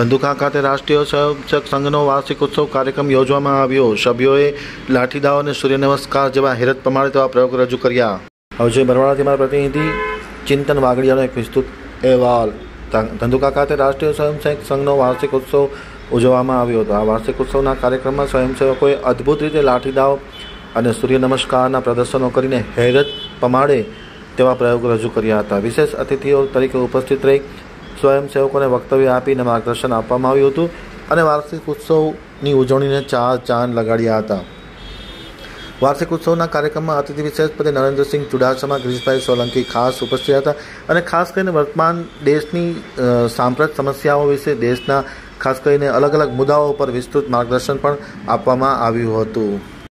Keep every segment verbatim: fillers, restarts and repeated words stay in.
ધંધુકા ખાતે રાષ્ટ્રીય સ્વયંસેવક સંઘનો વાર્ષિક ઉત્સવ કાર્યક્રમ યોજવામાં આવ્યો। સભ્યોએ લાઠીદાવ અને સૂર્ય નમસ્કાર જેવા હેરત પ્રમાણે તેવા પ્રયોગ રજૂ કર્યા। હવે છે બરવાળાથી મારા પ્રતિનિધિ ચિંતન વાગડિયાનો એક વિસ્તૃત અહેવાલ। ધંધુકા ખાતે રાષ્ટ્રીય સ્વયંસેવક સંઘનો વાર્ષિક ઉત્સવ ઉજવવામાં આવ્યો હતો। આ વાર્ષિક ઉત્સવના કાર્યક્રમમાં સ્વયંસેવકોએ અદ્ભુત રીતે લાઠીદાવ અને સૂર્ય નમસ્કારના પ્રદર્શનો કરીને હેરત પમાડે તેવા પ્રયોગ રજૂ કર્યા હતા। વિશેષ અતિથિઓ તરીકે ઉપસ્થિત રહી સ્વયંસેવકોને વક્તવ્ય આપીને માર્ગદર્શન આપવામાં આવ્યું હતું અને વાર્ષિક ઉત્સવની ઉજવણીને ચાર ચાંદ લગાડ્યા હતા। વાર્ષિક ઉત્સવના કાર્યક્રમમાં અતિથિ વિશેષ પદે નરેન્દ્રસિંહ ચુડાસમા, ગિરીશભાઈ સોલંકી ખાસ ઉપસ્થિત હતા અને ખાસ કરીને વર્તમાન દેશની સાંપ્રત સમસ્યાઓ વિશે દેશના ખાસ કરીને અલગ અલગ મુદ્દાઓ પર વિસ્તૃત માર્ગદર્શન પણ આપવામાં આવ્યું હતું।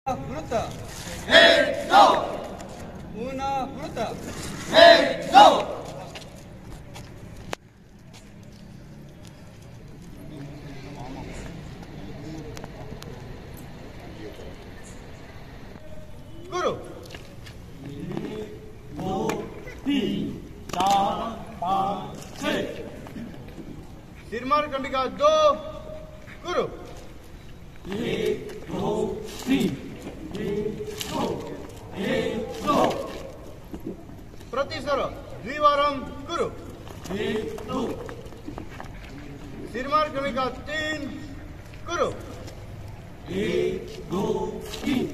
गुरु दो तीन चार पाँच छः सिरमार कंडिका दो गुरु एक दो तीन एक दो एक दो प्रतिस्वर द्विवारम गुरु एक दो सिरमार कंडिका तीन गुरु एक दो तीन